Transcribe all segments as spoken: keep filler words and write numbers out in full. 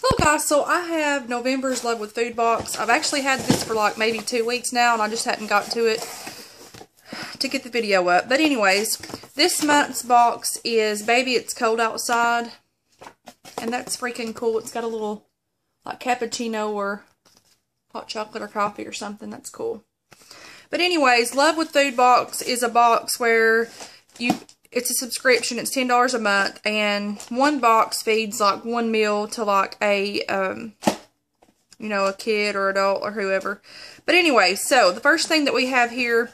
Hello guys, so I have November's Love with Food box. I've actually had this for like maybe two weeks now and I just hadn't got to it to get the video up. But anyways, this month's box is Baby It's Cold Outside. And that's freaking cool. It's got a little like cappuccino or hot chocolate or coffee or something. That's cool. But anyways, Love with Food box is a box where you... It's a subscription. It's ten dollars a month. And one box feeds like one meal to like a, um, you know, a kid or adult or whoever. But anyway, so the first thing that we have here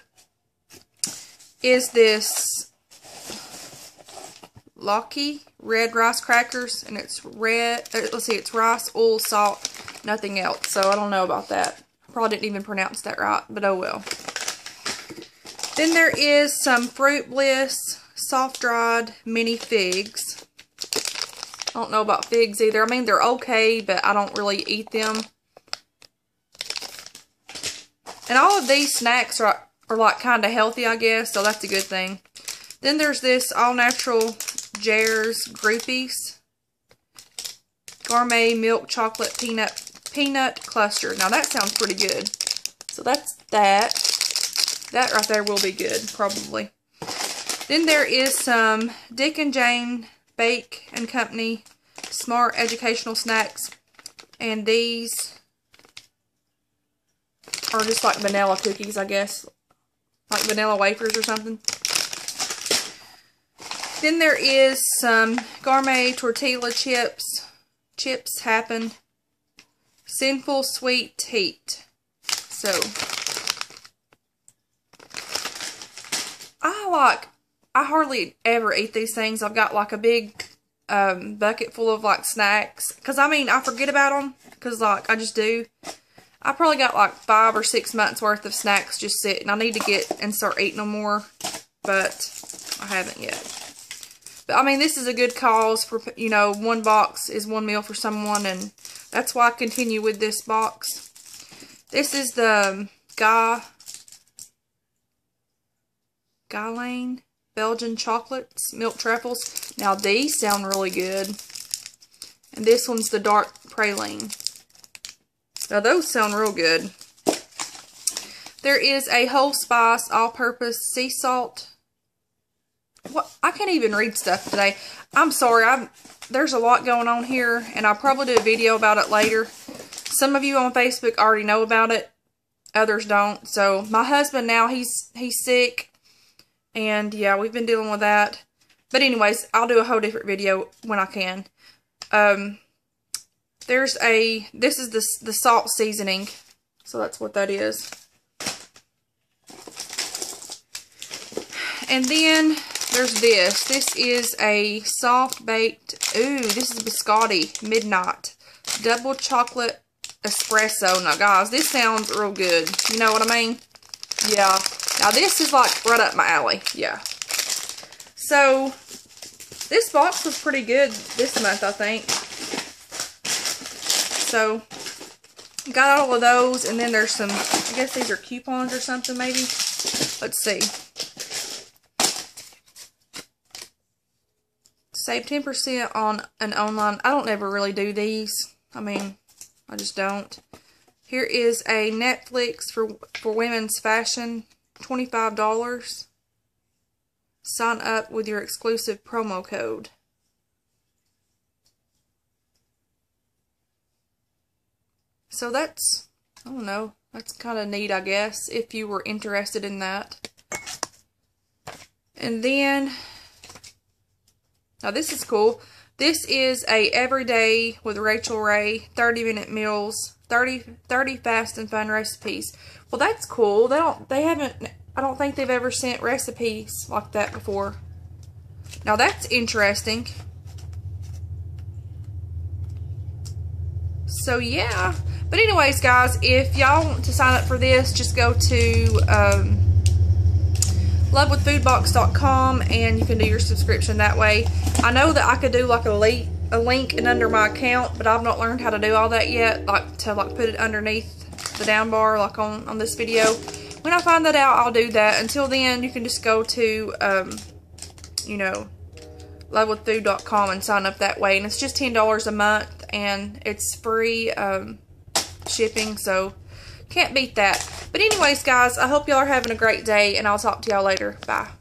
is this Locky red rice crackers. And it's red, uh, let's see, it's rice, oil, salt, nothing else. So I don't know about that. I probably didn't even pronounce that right, but oh well. Then there is some Fruit Bliss soft-dried mini figs. I don't know about figs either. I mean, they're okay, but I don't really eat them. And all of these snacks are, are like kind of healthy, I guess, so that's a good thing. Then there's this all-natural Jares Groupies Gourmet Milk Chocolate Peanut Peanut Cluster. Now, that sounds pretty good. So that's that. That right there will be good, probably. Then there is some Dick and Jane Bake and Company Smart Educational Snacks. And these are just like vanilla cookies, I guess. Like vanilla wafers or something. Then there is some Gourmet Tortilla Chips. Chips Happen. Sinful Sweet Heat. So, I like... I hardly ever eat these things. I've got like a big um, bucket full of like snacks. Because I mean, I forget about them. Because like, I just do. I probably got like five or six months worth of snacks just sitting. I need to get and start eating them more. But I haven't yet. But I mean, this is a good cause for, you know, one box is one meal for someone. And that's why I continue with this box. This is the Guy... Guylaine Belgian chocolates, milk truffles. Now these sound really good. And this one's the dark praline. Now those sound real good. There is a Whole Spice all-purpose sea salt. What? I can't even read stuff today. I'm sorry. I'm, there's a lot going on here. And I'll probably do a video about it later. Some of you on Facebook already know about it. Others don't. So my husband now, he's he's sick. And yeah, we've been dealing with that. But anyways, I'll do a whole different video when I can. Um, there's a, this is the, the salt seasoning. So that's what that is. And then there's this. This is a soft baked, ooh, this is Biscotti Midnight Double Chocolate Espresso. Now guys, this sounds real good. You know what I mean? Yeah. Now, this is like right up my alley. Yeah. So, this box was pretty good this month, I think. So, got all of those. And then there's some, I guess these are coupons or something, maybe. Let's see. Save ten percent on an online. I don't ever really do these. I mean, I just don't. Here is a Netflix for, for women's fashion. twenty-five dollars. Sign up with your exclusive promo code. So that's, I don't know, that's kind of neat, I guess, if you were interested in that. And then, now this is cool. This is a Everyday with Rachel Ray thirty minute meals. thirty, thirty fast and fun recipes. Well, that's cool. They don't, they haven't, I don't think they've ever sent recipes like that before. Now, that's interesting. So, yeah. But anyways, guys, if y'all want to sign up for this, just go to um, love with food box dot com and you can do your subscription that way. I know that I could do like a link, a link and under my account, but I've not learned how to do all that yet. Like, to like put it underneath the down bar like on, on this video. When I find that out, I'll do that. Until then, you can just go to, um, you know, love with food dot com and sign up that way. And it's just ten dollars a month. and it's free um, shipping, so can't beat that. But anyways, guys, I hope y'all are having a great day, and I'll talk to y'all later. Bye.